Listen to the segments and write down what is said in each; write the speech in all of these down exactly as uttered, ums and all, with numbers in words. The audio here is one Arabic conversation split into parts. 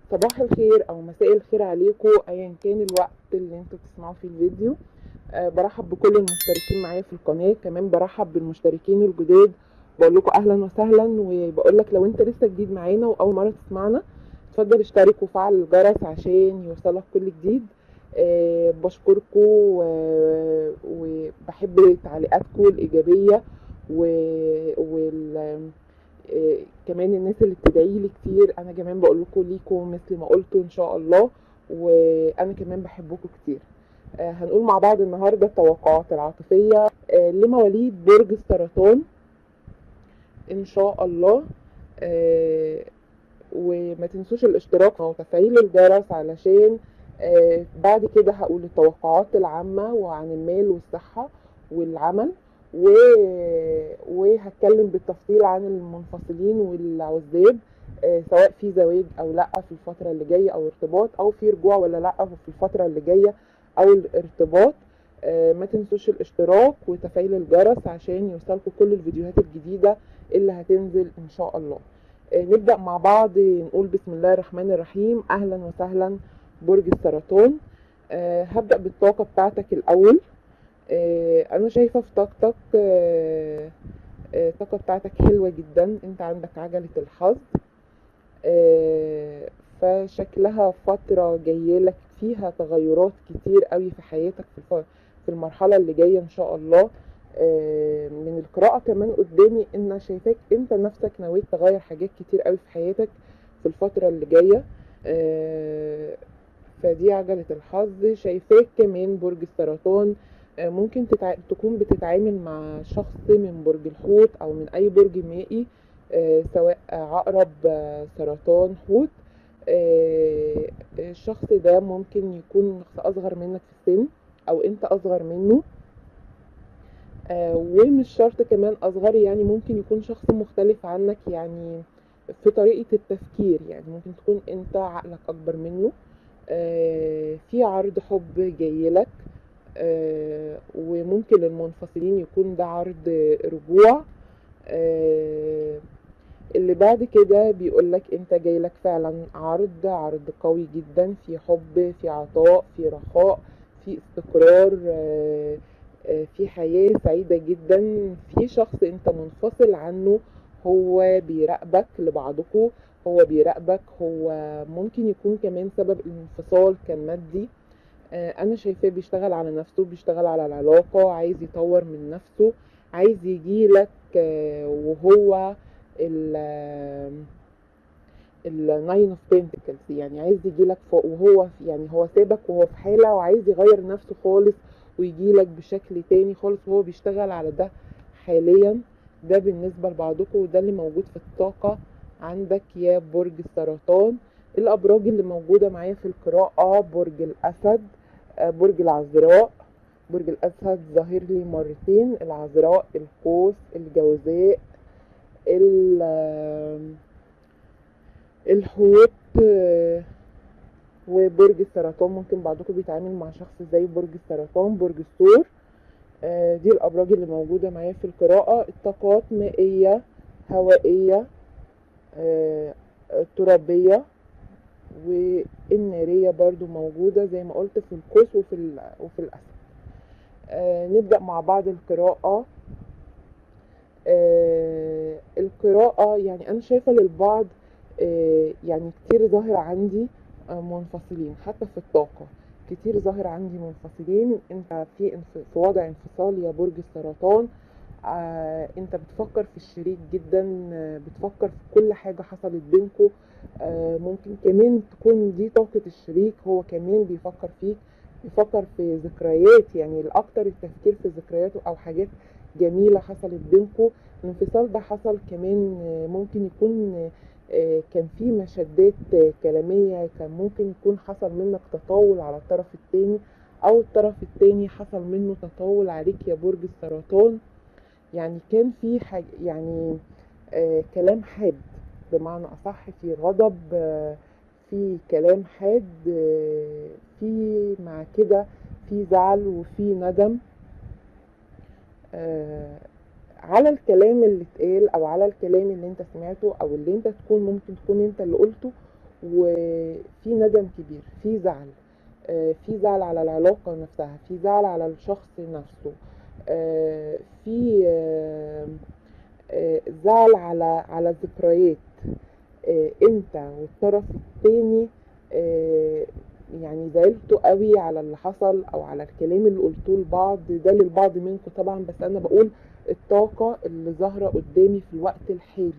صباح الخير او مساء الخير عليكم ايا كان الوقت اللي انتوا بتسمعوا فيه الفيديو. أه برحب بكل المشتركين معايا في القناه، كمان برحب بالمشتركين الجداد. بقول لكم اهلا وسهلا، وبقول لك لو انت لسه جديد معانا واول مره تسمعنا اتفضل اشترك وفعل الجرس عشان يوصلك كل جديد. أه بشكركم و- وبحب تعليقاتكم الايجابيه و... وال إيه كمان الناس اللي بتدعي لي كتير، انا كمان بقول لكم ليكم مثل ما قلتوا ان شاء الله، وانا كمان بحبكم كتير. آه هنقول مع بعض النهارده التوقعات العاطفيه آه لمواليد برج السرطان ان شاء الله. آه وما تنسوش الاشتراك وتفعيل الجرس علشان آه بعد كده هقول التوقعات العامة وعن المال والصحة والعمل و... وهتكلم بالتفصيل عن المنفصلين والعزاب، آه سواء في زواج او لا في الفترة اللي جاية، او ارتباط، او في رجوع ولا لا في الفترة اللي جاية، او الارتباط. آه ما تنسوش الاشتراك وتفعيل الجرس عشان يوصلكم كل الفيديوهات الجديدة اللي هتنزل ان شاء الله. نبدأ مع بعض نقول بسم الله الرحمن الرحيم. أهلا وسهلا برج السرطان. أه هبدأ بالطاقة بتاعتك الأول. أه أنا شايفة في طاقتك أه أه الطاقة بتاعتك حلوة جدا، أنت عندك عجلة الحظ. أه فشكلها فترة جايلك فيها تغيرات كتير قوي في حياتك في في المرحلة اللي جاية إن شاء الله. من القراءة كمان قدامي ان شايفاك انت نفسك نويت تغير حاجات كتير قوي في حياتك في الفترة اللي جاية. فدي عجلة الحظ. شايفاك كمان برج السرطان ممكن تتع... تكون بتتعامل مع شخص من برج الحوت او من اي برج مائي، سواء عقرب، سرطان، حوت. الشخص ده ممكن يكون شخص اصغر منك في السن او انت اصغر منه، آه ومش شرط كمان اصغر، يعني ممكن يكون شخص مختلف عنك يعني في طريقة التفكير، يعني ممكن تكون انت عقلك اكبر منه. آه في عرض حب جايلك، آه وممكن للمنفصلين يكون ده عرض رجوع. آه اللي بعد كده بيقولك انت جايلك فعلا عرض عرض قوي جدا، في حب، في عطاء، في رخاء، في استقرار، آه في حياة سعيدة جدا. في شخص انت منفصل عنه، هو بيراقبك لبعضكم، هو بيراقبك، هو ممكن يكون كمان سبب الانفصال كان مادي. انا شايفاه بيشتغل على نفسه، بيشتغل على العلاقة، عايز يطور من نفسه، عايز يجيلك وهو ال الناين اوف بنتكلز، يعني عايز يجيلك وهو يعني هو سابك وهو في حالة وعايز يغير نفسه خالص ويجيلك بشكل تاني خالص، وهو بيشتغل على ده حاليا. ده بالنسبة لبعضكم، وده اللي موجود في الطاقة عندك يا برج السرطان. الأبراج اللي موجودة معايا في القراءة برج الأسد، برج العذراء. برج الأسد ظاهر لي مرتين، العذراء القوس، الجوزاء، الحوت، وبرج السرطان. ممكن بعضكم بيتعامل مع شخص زي برج السرطان. برج الثور. دي الأبراج اللي موجودة معايا في القراءة. الطاقات مائية، هوائية، ترابية، والنارية برضو موجودة زي ما قلت في القوس وفي وفي الأسد. نبدأ مع بعض القراءة. القراءة يعني أنا شايفة للبعض يعني كتير ظاهر عندي منفصلين، حتى في الطاقة كتير ظاهر عندي منفصلين. انت في في وضع انفصال يا برج السرطان. آه انت بتفكر في الشريك جدا، آه بتفكر في كل حاجة حصلت بينكو. آه ممكن كمان تكون دي طاقة الشريك، هو كمان بيفكر فيك، بيفكر في ذكريات، يعني الاكتر التفكير في ذكرياته او حاجات جميلة حصلت بينكو. الانفصال ده حصل كمان آه ممكن يكون آه كان في مشادات آه كلامية، كان ممكن يكون حصل منك تطاول على الطرف التاني، او الطرف التاني حصل منه تطاول عليك يا برج السرطان. يعني كان في حاجة يعني آه كلام حاد، بمعنى أصح في غضب، آه في كلام حاد، آه في مع كده في زعل وفي ندم آه على الكلام اللي اتقال، او على الكلام اللي انت سمعته، او اللي انت تكون ممكن تكون انت اللي قلته وفي ندم كبير، في زعل، آه، في زعل على العلاقة نفسها، في زعل على الشخص نفسه، آه، في آه، آه، زعل على على ذكريات. آه، انت والطرف التاني آه، يعني زعلتوا قوي على اللي حصل او على الكلام اللي قلتوه لبعض، ده للبعض منكم طبعا، بس انا بقول الطاقة اللي ظاهرة قدامي في الوقت الحالي.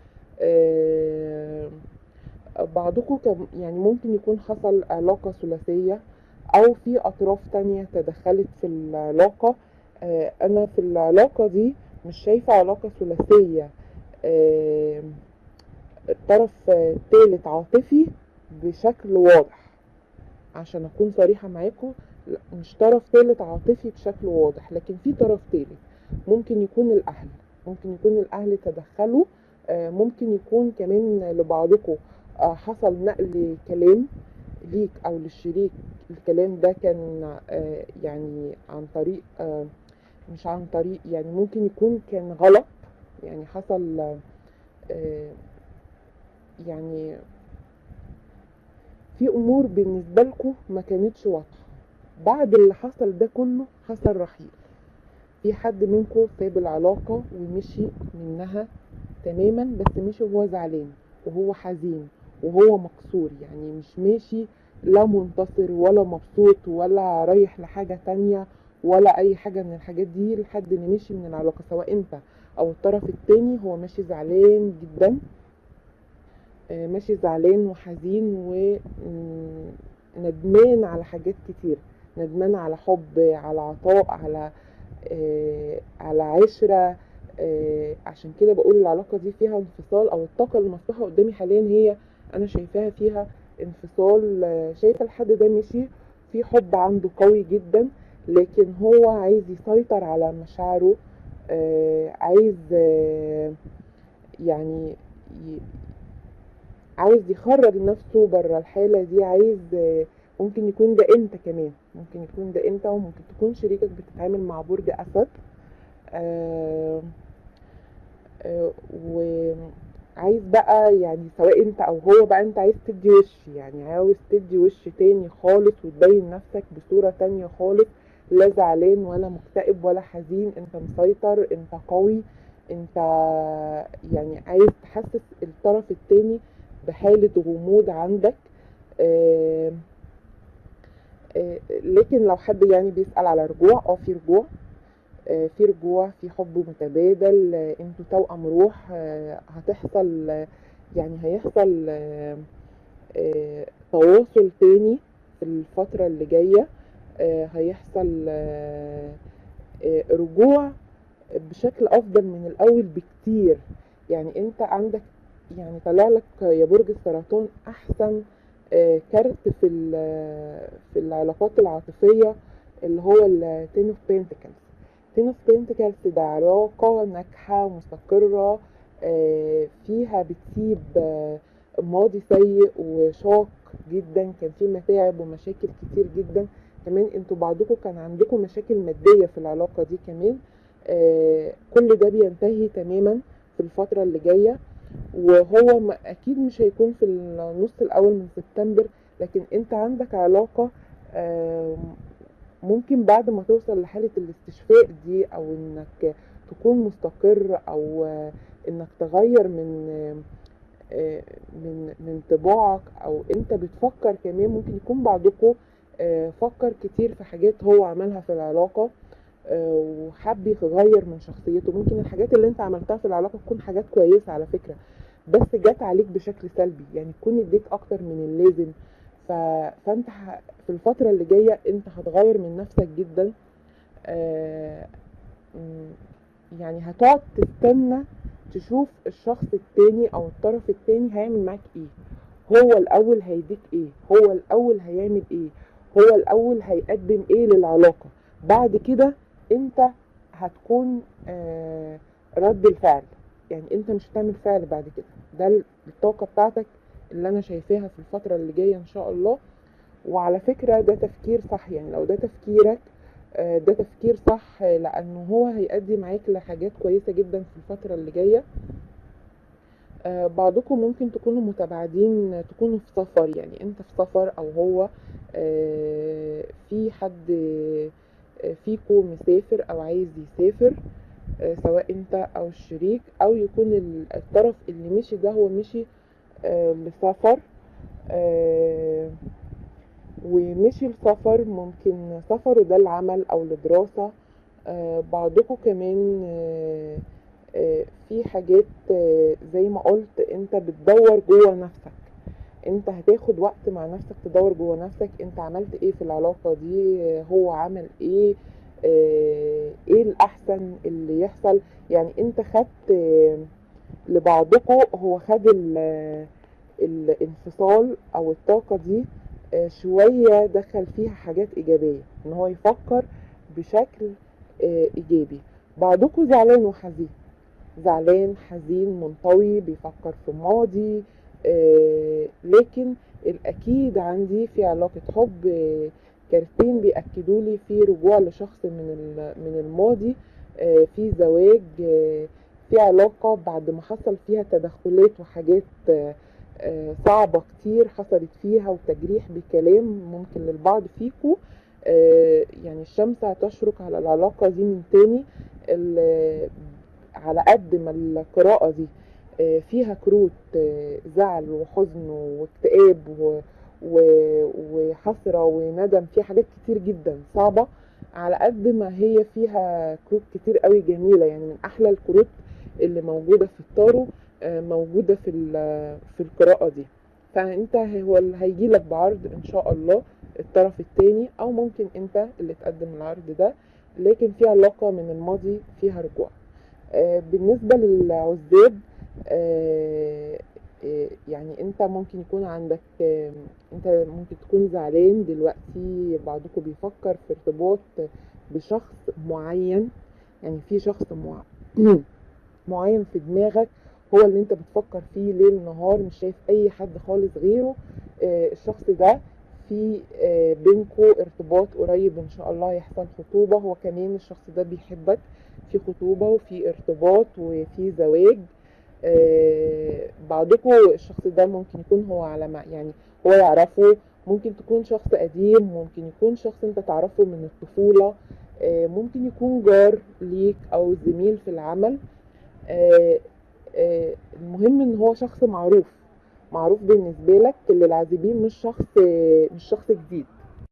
آه، بعضكم كم يعني ممكن يكون حصل علاقة ثلاثية او في اطراف تانية تدخلت في العلاقة. آه، انا في العلاقة دي مش شايفة علاقة ثلاثية، آه، طرف تالت عاطفي بشكل واضح. عشان اكون صريحة معاكم، لا، مش طرف تالت عاطفي بشكل واضح، لكن في طرف تالت ممكن يكون الاهل، ممكن يكون الاهل تدخلوا، آه، ممكن يكون كمان لبعضكم آه، حصل نقل كلام ليك او للشريك. الكلام ده كان آه، يعني عن طريق آه، مش عن طريق يعني ممكن يكون كان غلط، يعني حصل آه، يعني في امور بالنسبه لكم ما كانتش واضحه. بعد اللي حصل ده كله حصل رحيل، في حد منكم ساب العلاقه ومشي منها تماما، بس مشي وهو زعلان وهو حزين وهو مكسور، يعني مش ماشي لا منتصر ولا مبسوط ولا رايح لحاجه تانية ولا اي حاجه من الحاجات دي. لحد اللي مشي من العلاقه سواء انت او الطرف التاني هو ماشي زعلان جدا، آه، ماشي زعلان وحزين وندمان على حاجات كتير، ندمان على حب، على عطاء، على آه، على عشرة. آه، عشان كده بقول العلاقة دي فيها انفصال، او الطاقة المفتوحة قدامي حاليا هي انا شايفاها فيها انفصال. آه، شايفة الحد ده مشي في حب عنده قوي جدا، لكن هو عايز يسيطر على مشاعره، آه، عايز آه، يعني عاوز يخرج نفسه بره الحالة دي، عايز آه، ممكن يكون ده انت كمان، ممكن يكون ده انت، وممكن تكون شريكك بتتعامل مع برج اسد. آه آه وعايز بقى يعني سواء انت او هو بقى انت عايز تدي وش، يعني عاوز تدي وش تاني خالص وتبين نفسك بصورة تانية خالص، لا زعلان ولا مكتئب ولا حزين، انت مسيطر، انت قوي، انت يعني عايز تحسس الطرف التاني بحالة غموض عندك. آه آه لكن لو حد يعني بيسأل على رجوع، اه في رجوع، آه في رجوع، في حب متبادل، آه انتوا توأم روح، آه هتحصل آه يعني هيحصل آه آه تواصل تاني في الفترة اللي جاية، آه هيحصل آه آه رجوع بشكل افضل من الاول بكتير. يعني انت عندك يعني طلع لك يا برج السرطان احسن آه، كارت في في العلاقات العاطفيه، اللي هو التين اوف بنتكلز. تين اوف بنتكلز ده علاقه ناجحه مستقره، آه، فيها بتسيب آه، ماضي سيء وشاق جدا، كان في متاعب ومشاكل كتير جدا. كمان انتوا بعضكم كان عندكم مشاكل ماديه في العلاقه دي كمان. آه كل ده بينتهي تماما في الفترة اللي جاية، وهو اكيد مش هيكون في النص الاول من سبتمبر، لكن انت عندك علاقة آه ممكن بعد ما توصل لحالة الاستشفاء دي، او انك تكون مستقر، او آه انك تغير من آه من من طباعك، او انت بتفكر كمان. ممكن يكون بعضكم آه فكر كتير في حاجات هو عملها في العلاقة وحب يغير من شخصيته. ممكن الحاجات اللي انت عملتها في العلاقه تكون حاجات كويسه على فكره، بس جت عليك بشكل سلبي، يعني تكون اديك اكتر من اللازم. ف... فانت ح... في الفتره اللي جايه انت هتغير من نفسك جدا. آه... يعني هتقعد تستنى تشوف الشخص التاني او الطرف التاني هيعمل معاك ايه، هو الاول هيديك ايه، هو الاول هيعمل ايه، هو الاول هيقدم ايه للعلاقة. بعد كده انت هتكون آه رد الفعل، يعني انت مش هتعمل فعل بعد كده. ده الطاقة بتاعتك اللي انا شايفاها في الفترة اللي جاية ان شاء الله. وعلى فكرة ده تفكير صح، يعني لو ده تفكيرك آه ده تفكير صح، لانه هو هيؤدي معاك لحاجات كويسة جدا في الفترة اللي جاية. آه، بعضكم ممكن تكونوا متباعدين، تكونوا في سفر، يعني انت في سفر او هو آه، في حد آه، فيكو مسافر او عايز يسافر، آه، سواء انت او الشريك، او يكون ال- الطرف اللي مشي ده هو مشي آه، لسفر، آه، ومشي السفر ممكن سفره ده العمل او لدراسة. آه، بعضكم كمان آه، آه، في حاجات آه، زي ما قلت انت بتدور جوه نفسك، انت هتاخد وقت مع نفسك تدور جوه نفسك انت عملت ايه في العلاقة دي، آه، هو عمل ايه، آه، ايه الاحسن اللي يحصل. يعني انت خدت آه، لبعضكم، هو خد ال- الانفصال او الطاقة دي آه، شوية دخل فيها حاجات ايجابية، ان هو يفكر بشكل آه، ايجابي. بعضكم زعلان وحزين، زعلان حزين منطوي بيفكر في ماضي، آه، لكن الأكيد عندي في علاقة حب، آه، كارتين بيأكدوا لي في رجوع لشخص من ال- من الماضي، آه، في زواج، آه، في علاقة بعد ما حصل فيها تدخلات وحاجات آه، آه، صعبة كتير حصلت فيها، وتجريح بكلام ممكن للبعض فيكو. آه، يعني الشمس هتشرق على العلاقة دي من تاني. ال- على قد ما القراءة دي آه، فيها كروت آه، زعل وحزن واكتئاب و- و- وحسرة وندم، فيها حاجات كتير جدا صعبة، على قد ما هي فيها كروت كتير قوي جميلة. يعني من أحلى الكروت اللي موجودة في التارو آه، موجودة في ال- في القراءة دي. فانت هو اللي هيجيلك بعرض ان شاء الله الطرف التاني، او ممكن انت اللي تقدم العرض ده، لكن في علاقة من الماضي فيها رجوع. آه، بالنسبة للعزاب، آه، آه، يعني انت ممكن يكون عندك آه، انت ممكن تكون زعلان دلوقتي، بعضكم بيفكر في ارتباط بشخص معين، يعني في شخص مع... معين في دماغك، هو اللي انت بتفكر فيه ليل نهار، مش شايف اي حد خالص غيره. آه، الشخص ده في آه، بينكو ارتباط قريب ان شاء الله، يحصل خطوبة، هو كمان الشخص ده بيحبك، في خطوبة وفي ارتباط وفي زواج. آه، بعضكم الشخص ده ممكن يكون هو على ما يعني هو يعرفه، ممكن تكون شخص قديم، ممكن يكون شخص انت تعرفه من الطفولة، آه، ممكن يكون جار ليك او زميل في العمل. آه، آه، المهم ان هو شخص معروف، معروف بالنسبة لك للعازبين، مش شخص آه، مش شخص جديد.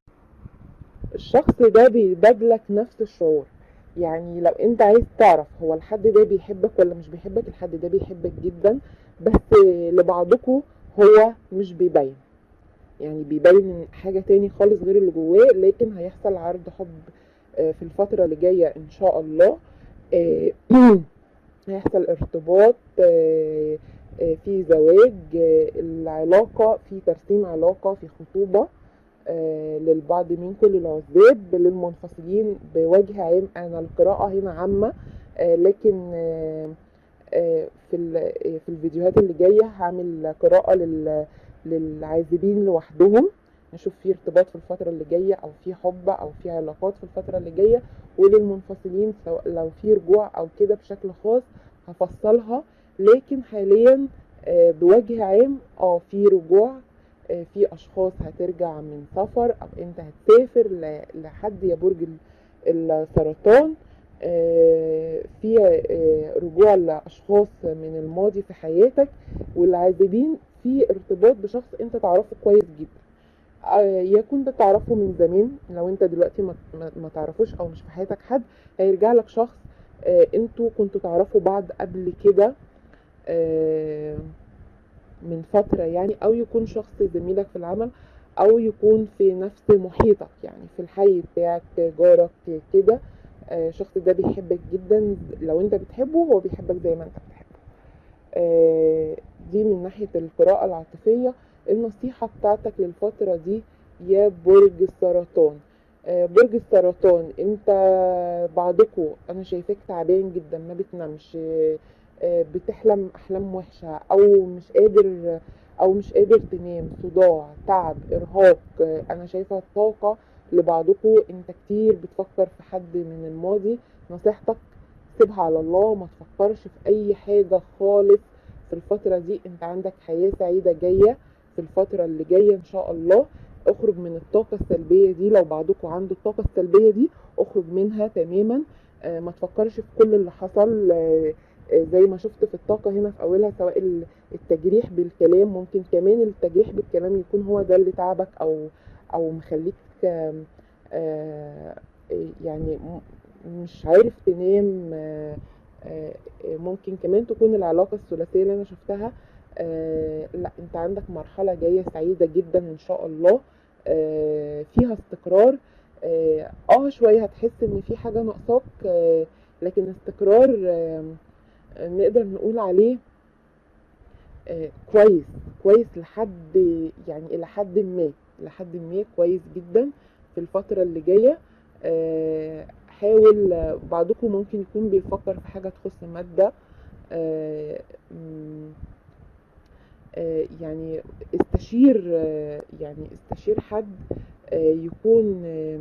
الشخص ده بيبادلك نفس الشعور، يعني لو انت عايز تعرف هو الحد ده بيحبك ولا مش بيحبك، الحد ده بيحبك جدا، بس لبعضكم هو مش بيبين، يعني بيبين حاجة تاني خالص غير اللي جواه، لكن هيحصل عرض حب آه، في الفترة اللي جاية ان شاء الله. آه، هيحصل ارتباط، آه، آه، في زواج، آه، العلاقة في ترسيم علاقة، في خطوبة آه، للبعض منكم للعزاب، للمنفصلين بوجه عام. انا القراءة هنا عامة، آه، لكن آه، آه، في ال- آه، في الفيديوهات اللي جاية هعمل قراءة لل- للعازبين لوحدهم، نشوف في ارتباط في الفترة اللي جاية او في حب او في علاقات في الفترة اللي جاية، وللمنفصلين سواء لو في رجوع او كده بشكل خاص هفصلها. لكن حاليا آه، بوجه عام اه في رجوع، آه، في اشخاص هترجع من سفر، او انت هتسافر ل- لحد يا برج ال- السرطان، آه، في آه، رجوع لاشخاص من الماضي في حياتك، والعازبين في ارتباط بشخص انت تعرفه كويس جدا، آه، يكون ده تعرفه من زمان. لو انت دلوقتي ما, ما, ما تعرفوش او مش في حياتك حد، هيرجع لك شخص آه، انتوا كنتوا تعرفوا بعض قبل كده آه، من فترة يعني، او يكون شخص زميلك في العمل، او يكون في نفس محيطك، يعني في الحي بتاعك جارك كده. آه، الشخص ده بيحبك جدا، لو انت بتحبه هو بيحبك زي ما انت بتحبه. آه، دي من ناحية القراءة العاطفية. النصيحة بتاعتك للفترة دي يا برج السرطان، آه، برج السرطان انت بعضكو انا شايفاك تعبان جدا، ما بتنامش، آه، آه، بتحلم احلام وحشة، او مش قادر او مش قادر تنام، صداع، تعب، ارهاق. آه، انا شايفة طاقة لبعضكو، انت كتير بتفكر في حد من الماضي. نصيحتك سيبها على الله، ما تفكرش في اي حاجة خالص في الفترة دي انت عندك حياة سعيدة جاية في الفترة اللي جاية ان شاء الله. اخرج من الطاقة السلبية دي، لو بعضكم عنده الطاقة السلبية دي اخرج منها تماما. آه ما تفكرش في كل اللي حصل. آه آه زي ما شفت في الطاقة هنا في اولها، سواء التجريح بالكلام، ممكن كمان التجريح بالكلام يكون هو ده اللي تعبك او او مخليك آه آه يعني مش عارف تنام. آه آه ممكن كمان تكون العلاقة الثلاثية اللي انا شفتها. آه لا، انت عندك مرحلة جاية سعيدة جدا ان شاء الله. آه فيها استقرار. اه آه، شوية هتحس ان في حاجة ناقصاك، آه لكن استقرار آه نقدر نقول عليه آه كويس. كويس لحد يعني الى حد ما لحد ما كويس جدا في الفترة اللي جاية. آه حاول. آه، بعضكم ممكن يكون بيفكر في حاجة تخص مادة. آه آه يعني استشير آه يعني استشير حد آه يكون آه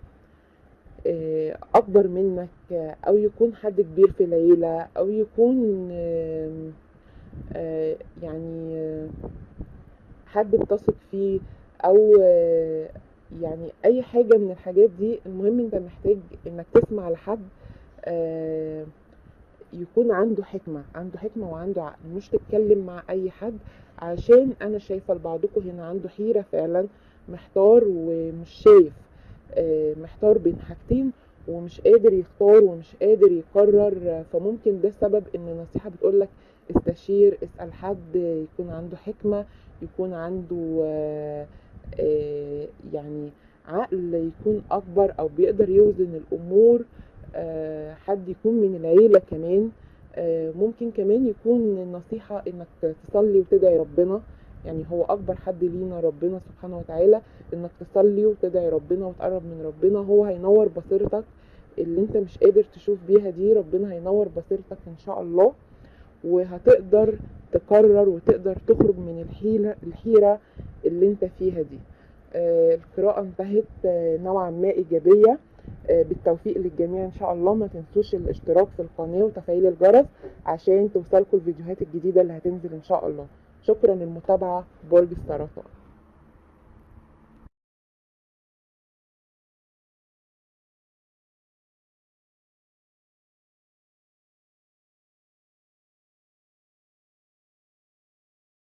آه اكبر منك، آه او يكون حد كبير في العيلة، او يكون آه آه يعني آه حد بتثق فيه، او آه يعني اي حاجة من الحاجات دي. المهم انت محتاج انك تسمع لحد آه يكون عنده حكمة عنده حكمة وعنده عقل، مش تتكلم مع اي حد. عشان انا شايفة لبعضكم هنا عنده حيرة فعلا، محتار ومش شايف. آه محتار بين حاجتين ومش قادر يختار ومش قادر يقرر. فممكن ده سبب ان النصيحة بتقولك استشير، اسأل حد يكون عنده حكمة، يكون عنده آه آه يعني عقل يكون اكبر، او بيقدر يوزن الامور. آه حد يكون من العيلة كمان. آه ممكن كمان يكون النصيحة انك تصلي وتدعي ربنا. يعني هو اكبر حد لينا ربنا سبحانه وتعالى. انك تصلي وتدعي ربنا وتقرب من ربنا، هو هينور بصيرتك اللي انت مش قادر تشوف بيها دي. ربنا هينور بصيرتك ان شاء الله، وهتقدر تقرر وتقدر تخرج من الحيرة الحيرة اللي انت فيها دي. آه القراءة انتهت آه نوعا ما ايجابية. آه بالتوفيق للجميع ان شاء الله. ما تنسوش الاشتراك في القناة وتفعيل الجرس عشان توصلكم الفيديوهات الجديدة اللي هتنزل ان شاء الله. شكرا للمتابعة. برج السرطان.